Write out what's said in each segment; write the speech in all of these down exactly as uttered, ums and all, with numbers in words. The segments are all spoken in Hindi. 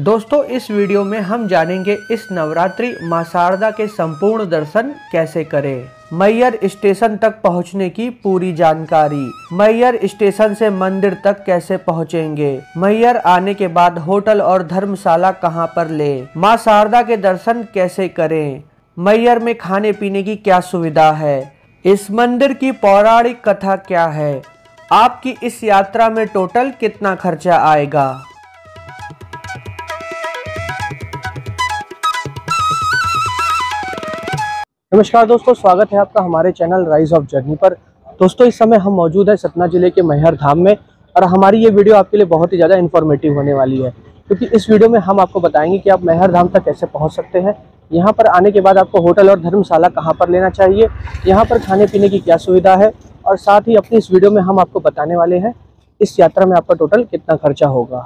दोस्तों इस वीडियो में हम जानेंगे इस नवरात्रि मां शारदा के संपूर्ण दर्शन कैसे करें। मैहर स्टेशन तक पहुंचने की पूरी जानकारी। मैहर स्टेशन से मंदिर तक कैसे पहुंचेंगे। मैहर आने के बाद होटल और धर्मशाला कहां पर ले। मां शारदा के दर्शन कैसे करें। मैहर में खाने पीने की क्या सुविधा है। इस मंदिर की पौराणिक कथा क्या है। आपकी इस यात्रा में टोटल कितना खर्चा आएगा। नमस्कार दोस्तों, स्वागत है आपका हमारे चैनल राइज ऑफ जर्नी पर। दोस्तों इस समय हम मौजूद है सतना जिले के मैहर धाम में और हमारी ये वीडियो आपके लिए बहुत ही ज़्यादा इन्फॉर्मेटिव होने वाली है, क्योंकि इस वीडियो में हम आपको बताएंगे कि आप मैहर धाम तक कैसे पहुंच सकते हैं। यहाँ पर आने के बाद आपको होटल और धर्मशाला कहाँ पर लेना चाहिए, यहाँ पर खाने पीने की क्या सुविधा है, और साथ ही अपनी इस वीडियो में हम आपको बताने वाले हैं इस यात्रा में आपका टोटल कितना खर्चा होगा।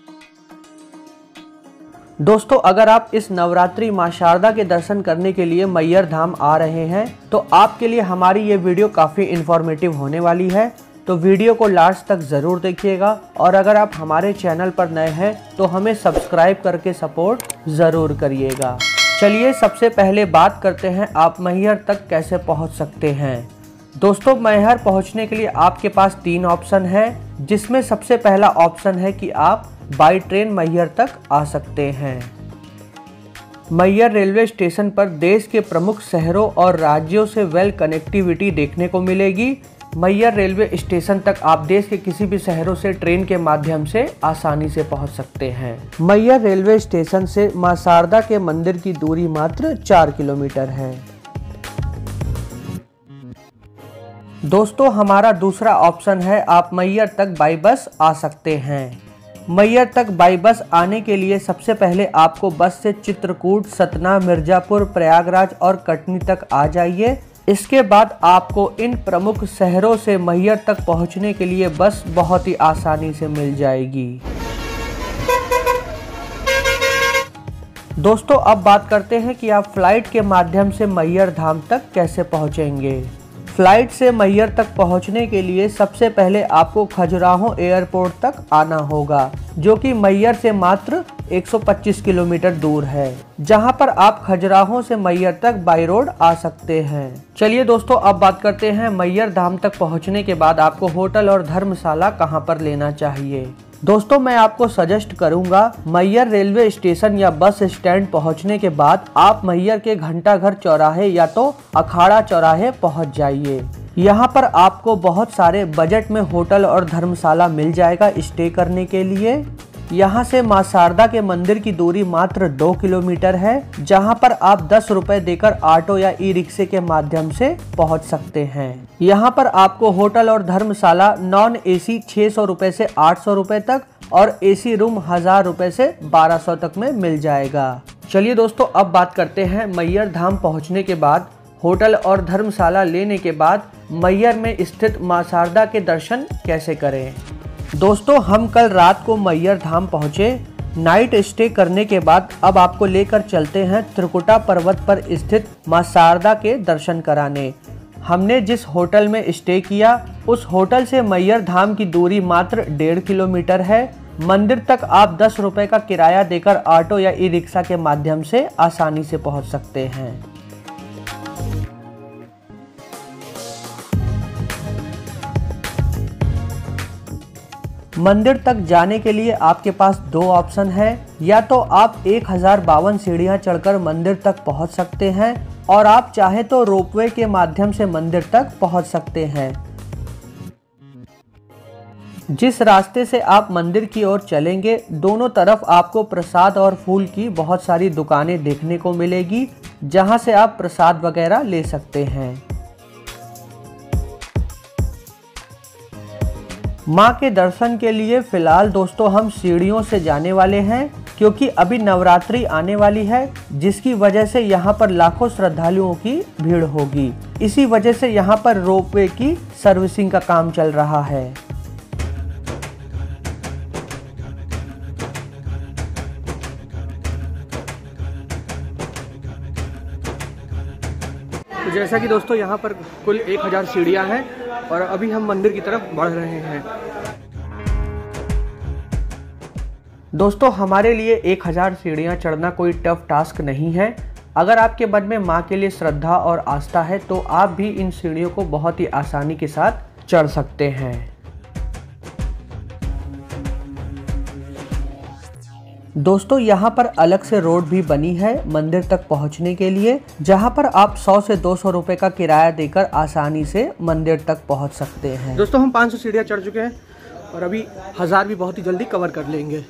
दोस्तों अगर आप इस नवरात्रि मां शारदा के दर्शन करने के लिए मैहर धाम आ रहे हैं तो आपके लिए हमारी ये वीडियो काफ़ी इन्फॉर्मेटिव होने वाली है, तो वीडियो को लास्ट तक ज़रूर देखिएगा। और अगर आप हमारे चैनल पर नए हैं तो हमें सब्सक्राइब करके सपोर्ट ज़रूर करिएगा। चलिए सबसे पहले बात करते हैं आप मैहर तक कैसे पहुँच सकते हैं। दोस्तों मैहर पहुँचने के लिए आपके पास तीन ऑप्शन है, जिसमें सबसे पहला ऑप्शन है कि आप बाई ट्रेन मैहर तक आ सकते हैं। मैहर रेलवे स्टेशन पर देश के प्रमुख शहरों और राज्यों से वेल कनेक्टिविटी देखने को मिलेगी। मैहर रेलवे स्टेशन तक आप देश के किसी भी शहरों से ट्रेन के माध्यम से आसानी से पहुंच सकते हैं। मैहर रेलवे स्टेशन से मां शारदा के मंदिर की दूरी मात्र चार किलोमीटर है। दोस्तों हमारा दूसरा ऑप्शन है आप मैहर तक बाई बस आ सकते हैं। मैहर तक बाई बस आने के लिए सबसे पहले आपको बस से चित्रकूट, सतना, मिर्जापुर, प्रयागराज और कटनी तक आ जाइए। इसके बाद आपको इन प्रमुख शहरों से मैहर तक पहुंचने के लिए बस बहुत ही आसानी से मिल जाएगी। दोस्तों अब बात करते हैं कि आप फ्लाइट के माध्यम से मैहर धाम तक कैसे पहुंचेंगे। फ्लाइट से मैहर तक पहुंचने के लिए सबसे पहले आपको खजुराहो एयरपोर्ट तक आना होगा, जो कि मैहर से मात्र एक सौ पच्चीस किलोमीटर दूर है, जहां पर आप खजुराहो से मैहर तक बाई रोड आ सकते हैं। चलिए दोस्तों अब बात करते हैं मैहर धाम तक पहुंचने के बाद आपको होटल और धर्मशाला कहां पर लेना चाहिए। दोस्तों मैं आपको सजेस्ट करूंगा मैहर रेलवे स्टेशन या बस स्टैंड पहुंचने के बाद आप मैहर के घंटाघर चौराहे या तो अखाड़ा चौराहे पहुंच जाइए। यहां पर आपको बहुत सारे बजट में होटल और धर्मशाला मिल जाएगा स्टे करने के लिए। यहाँ से मां शारदा के मंदिर की दूरी मात्र दो किलोमीटर है, जहाँ पर आप दस रुपए देकर ऑटो या ई रिक्शे के माध्यम से पहुँच सकते हैं। यहाँ पर आपको होटल और धर्मशाला नॉन एसी छह सौ रुपए से आठ सौ रुपए तक और एसी रूम हजार रुपए से बारह सौ तक में मिल जाएगा। चलिए दोस्तों अब बात करते हैं मैहर धाम पहुँचने के बाद होटल और धर्मशाला लेने के बाद मैहर में स्थित मां शारदा के दर्शन कैसे करें। दोस्तों हम कल रात को मैहर धाम पहुँचे। नाइट स्टे करने के बाद अब आपको लेकर चलते हैं त्रिकुटा पर्वत पर स्थित मां शारदा के दर्शन कराने। हमने जिस होटल में स्टे किया उस होटल से मैहर धाम की दूरी मात्र डेढ़ किलोमीटर है। मंदिर तक आप दस रुपए का किराया देकर ऑटो या ई रिक्शा के माध्यम से आसानी से पहुंच सकते हैं। मंदिर तक जाने के लिए आपके पास दो ऑप्शन है, या तो आप एक हजार बावन सीढ़ियां चढ़कर मंदिर तक पहुंच सकते हैं और आप चाहे तो रोपवे के माध्यम से मंदिर तक पहुंच सकते हैं। जिस रास्ते से आप मंदिर की ओर चलेंगे दोनों तरफ आपको प्रसाद और फूल की बहुत सारी दुकानें देखने को मिलेगी, जहां से आप प्रसाद वगैरह ले सकते हैं। मां के दर्शन के लिए फिलहाल दोस्तों हम सीढ़ियों से जाने वाले हैं, क्योंकि अभी नवरात्रि आने वाली है, जिसकी वजह से यहां पर लाखों श्रद्धालुओं की भीड़ होगी। इसी वजह से यहां पर रोपवे की सर्विसिंग का काम चल रहा है। तो जैसा कि दोस्तों यहाँ पर कुल एक हजार सीढ़ियाँ हैं और अभी हम मंदिर की तरफ बढ़ रहे हैं। दोस्तों हमारे लिए एक हज़ार सीढ़ियाँ चढ़ना कोई टफ टास्क नहीं है। अगर आपके मन में माँ के लिए श्रद्धा और आस्था है तो आप भी इन सीढ़ियों को बहुत ही आसानी के साथ चढ़ सकते हैं। दोस्तों यहाँ पर अलग से रोड भी बनी है मंदिर तक पहुँचने के लिए, जहाँ पर आप सौ से दो सौ रुपए का किराया देकर आसानी से मंदिर तक पहुँच सकते हैं। दोस्तों हम पाँच सौ सीढ़ियाँ चढ़ चुके हैं और अभी हज़ार भी बहुत ही जल्दी कवर कर लेंगे।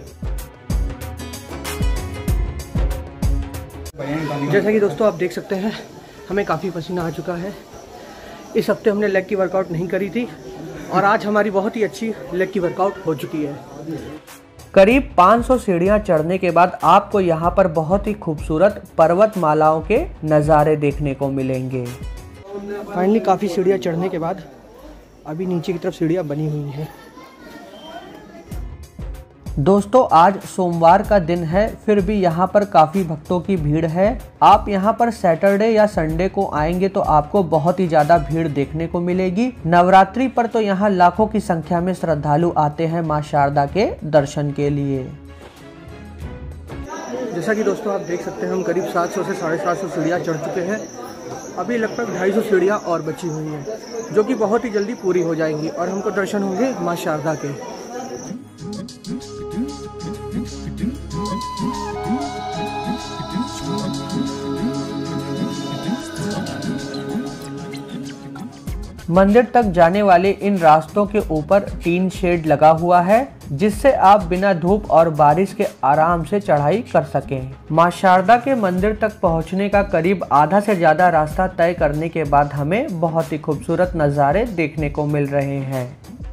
जैसा कि दोस्तों आप देख सकते हैं हमें काफ़ी पसीना आ चुका है। इस हफ्ते हमने लेग की वर्कआउट नहीं करी थी और आज हमारी बहुत ही अच्छी लेग की वर्कआउट हो चुकी है। करीब पाँच सौ सीढ़ियाँ चढ़ने के बाद आपको यहाँ पर बहुत ही खूबसूरत पर्वतमालाओं के नज़ारे देखने को मिलेंगे। फाइनली काफ़ी सीढ़ियाँ चढ़ने के बाद अभी नीचे की तरफ सीढ़ियाँ बनी हुई हैं। दोस्तों आज सोमवार का दिन है, फिर भी यहाँ पर काफ़ी भक्तों की भीड़ है। आप यहाँ पर सैटरडे या संडे को आएंगे तो आपको बहुत ही ज़्यादा भीड़ देखने को मिलेगी। नवरात्रि पर तो यहाँ लाखों की संख्या में श्रद्धालु आते हैं माँ शारदा के दर्शन के लिए। जैसा कि दोस्तों आप देख सकते हैं हम करीब सात सौ से साढ़े सात सौ सीढ़ियाँ चढ़ चुके हैं। अभी लगभग ढाई सौ सीढ़ियाँ और बची हुई हैं जो कि बहुत ही जल्दी पूरी हो जाएंगी और हमको दर्शन होंगे माँ शारदा के। मंदिर तक जाने वाले इन रास्तों के ऊपर टीन शेड लगा हुआ है जिससे आप बिना धूप और बारिश के आराम से चढ़ाई कर सकें। मां शारदा के मंदिर तक पहुंचने का करीब आधा से ज्यादा रास्ता तय करने के बाद हमें बहुत ही खूबसूरत नज़ारे देखने को मिल रहे हैं।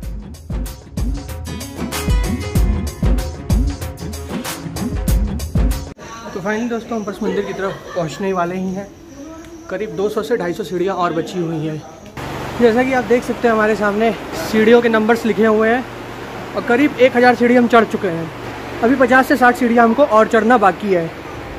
तो फाइनली दोस्तों हम बस मंदिर की तरफ पहुंचने वाले ही हैं। करीब दो सौ से ढाई सौ सीढ़ियाँ और बची हुई हैं। जैसा कि आप देख सकते हैं हमारे सामने सीढ़ियों के नंबर्स लिखे हुए हैं और करीब एक हज़ार सीढ़ी हम चढ़ चुके हैं। अभी पचास से साठ सीढ़ियाँ हमको और चढ़ना बाकी है।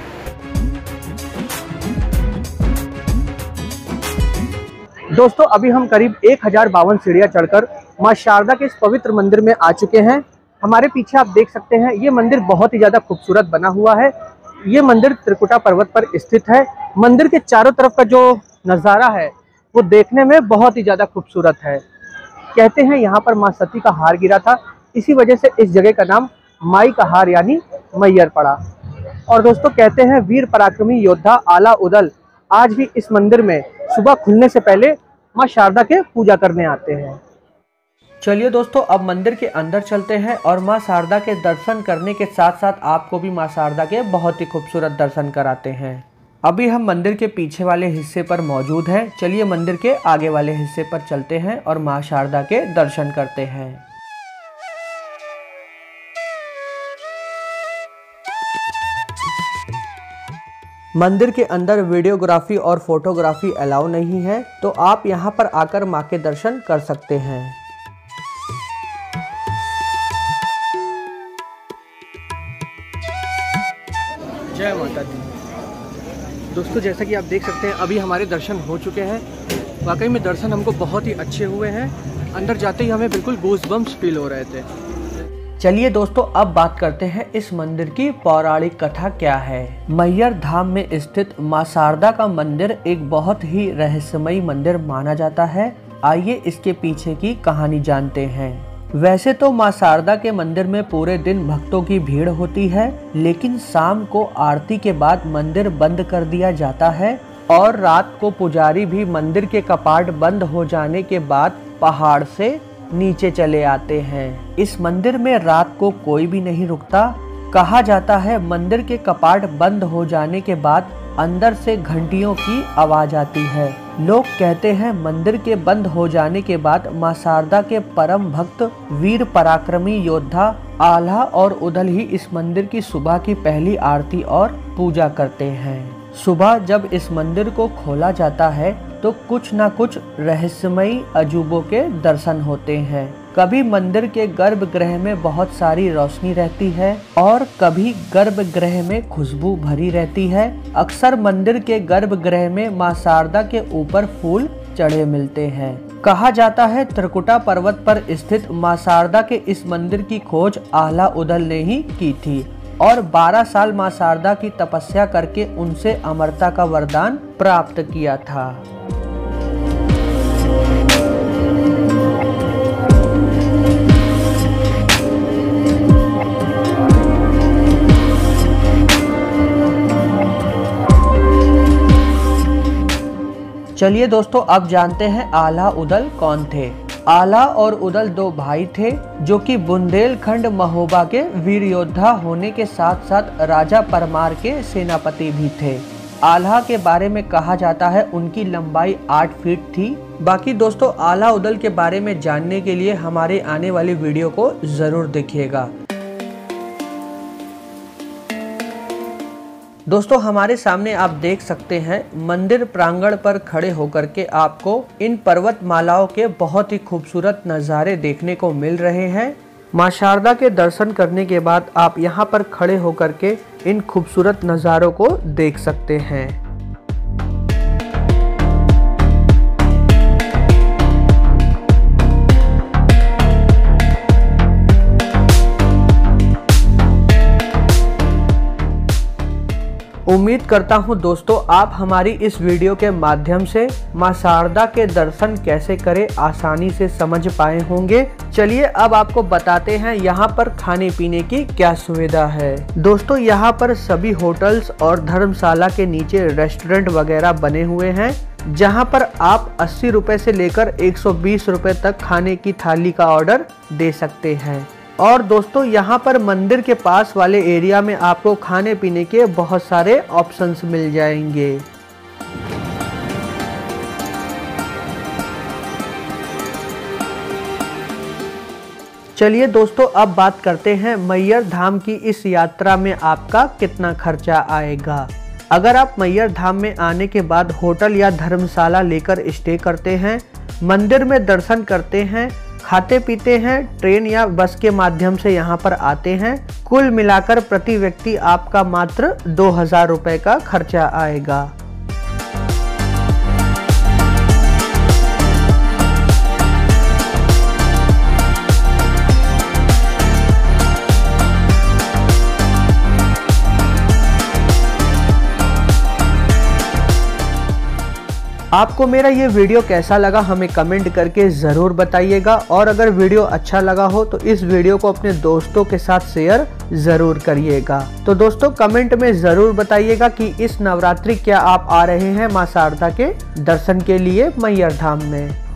दोस्तों अभी हम करीब एक हज़ार बावन सीढ़ियाँ चढ़कर माँ शारदा के इस पवित्र मंदिर में आ चुके हैं। हमारे पीछे आप देख सकते हैं ये मंदिर बहुत ही ज़्यादा खूबसूरत बना हुआ है। ये मंदिर त्रिकुटा पर्वत पर स्थित है। मंदिर के चारों तरफ का जो नज़ारा है वो देखने में बहुत ही ज़्यादा खूबसूरत है। कहते हैं यहाँ पर माँ सती का हार गिरा था, इसी वजह से इस जगह का नाम माई का हार यानी मैयर पड़ा। और दोस्तों कहते हैं वीर पराक्रमी योद्धा आला उदल आज भी इस मंदिर में सुबह खुलने से पहले माँ शारदा के पूजा करने आते हैं। चलिए दोस्तों अब मंदिर के अंदर चलते हैं और माँ शारदा के दर्शन करने के साथ साथ आपको भी माँ शारदा के बहुत ही खूबसूरत दर्शन कराते हैं। अभी हम मंदिर के पीछे वाले हिस्से पर मौजूद हैं। चलिए मंदिर के आगे वाले हिस्से पर चलते हैं और माँ शारदा के दर्शन करते हैं। मंदिर के अंदर वीडियोग्राफी और फोटोग्राफी अलाउ नहीं है, तो आप यहाँ पर आकर माँ के दर्शन कर सकते हैं। जय माता दी। दोस्तों जैसा कि आप देख सकते हैं अभी हमारे दर्शन हो चुके हैं। वाकई में दर्शन हमको बहुत ही अच्छे हुए हैं। अंदर जाते ही हमें बिल्कुल गूज़बम्प्स फील हो रहे थे। चलिए दोस्तों अब बात करते हैं इस मंदिर की पौराणिक कथा क्या है। मैयर धाम में स्थित माँ शारदा का मंदिर एक बहुत ही रहस्यमयी मंदिर माना जाता है। आइए इसके पीछे की कहानी जानते हैं। वैसे तो माँ शारदा के मंदिर में पूरे दिन भक्तों की भीड़ होती है, लेकिन शाम को आरती के बाद मंदिर बंद कर दिया जाता है और रात को पुजारी भी मंदिर के कपाट बंद हो जाने के बाद पहाड़ से नीचे चले आते हैं। इस मंदिर में रात को कोई भी नहीं रुकता। कहा जाता है मंदिर के कपाट बंद हो जाने के बाद अंदर से घंटियों की आवाज आती है। लोग कहते हैं मंदिर के बंद हो जाने के बाद माँ शारदा के परम भक्त वीर पराक्रमी योद्धा आल्हा और उदल ही इस मंदिर की सुबह की पहली आरती और पूजा करते हैं। सुबह जब इस मंदिर को खोला जाता है तो कुछ न कुछ रहस्यमयी अजूबों के दर्शन होते हैं। कभी मंदिर के गर्भगृह में बहुत सारी रोशनी रहती है और कभी गर्भगृह में खुशबू भरी रहती है। अक्सर मंदिर के गर्भगृह में माँ शारदा के ऊपर फूल चढ़े मिलते हैं। कहा जाता है त्रिकुटा पर्वत पर स्थित मां शारदा के इस मंदिर की खोज आल्हा उदल ने ही की थी और बारह साल मां शारदा की तपस्या करके उनसे अमरता का वरदान प्राप्त किया था। चलिए दोस्तों, अब जानते हैं आल्हा उदल कौन थे। आल्हा और उदल दो भाई थे जो कि बुंदेलखंड महोबा के वीर योद्धा होने के साथ साथ राजा परमार के सेनापति भी थे। आल्हा के बारे में कहा जाता है उनकी लंबाई आठ फीट थी। बाकी दोस्तों, आल्हा उदल के बारे में जानने के लिए हमारे आने वाली वीडियो को जरूर देखिएगा। दोस्तों, हमारे सामने आप देख सकते हैं मंदिर प्रांगण पर खड़े होकर के आपको इन पर्वतमालाओं के बहुत ही खूबसूरत नज़ारे देखने को मिल रहे हैं। मां शारदा के दर्शन करने के बाद आप यहां पर खड़े होकर के इन खूबसूरत नज़ारों को देख सकते हैं। उम्मीद करता हूं दोस्तों आप हमारी इस वीडियो के माध्यम से मां शारदा के दर्शन कैसे करें आसानी से समझ पाए होंगे। चलिए अब आपको बताते हैं यहाँ पर खाने पीने की क्या सुविधा है। दोस्तों, यहाँ पर सभी होटल्स और धर्मशाला के नीचे रेस्टोरेंट वगैरह बने हुए हैं जहाँ पर आप अस्सी रुपए से लेकर एक सौ बीस रुपए तक खाने की थाली का ऑर्डर दे सकते हैं। और दोस्तों, यहाँ पर मंदिर के पास वाले एरिया में आपको खाने पीने के बहुत सारे ऑप्शंस मिल जाएंगे। चलिए दोस्तों, अब बात करते हैं मैहर धाम की इस यात्रा में आपका कितना खर्चा आएगा। अगर आप मैहर धाम में आने के बाद होटल या धर्मशाला लेकर स्टे करते हैं, मंदिर में दर्शन करते हैं, खाते पीते हैं, ट्रेन या बस के माध्यम से यहाँ पर आते हैं, कुल मिलाकर प्रति व्यक्ति आपका मात्र दो हजार रुपए का खर्चा आएगा। आपको मेरा ये वीडियो कैसा लगा हमें कमेंट करके ज़रूर बताइएगा और अगर वीडियो अच्छा लगा हो तो इस वीडियो को अपने दोस्तों के साथ शेयर ज़रूर करिएगा। तो दोस्तों, कमेंट में ज़रूर बताइएगा कि इस नवरात्रि क्या आप आ रहे हैं मां शारदा के दर्शन के लिए मैहर धाम में।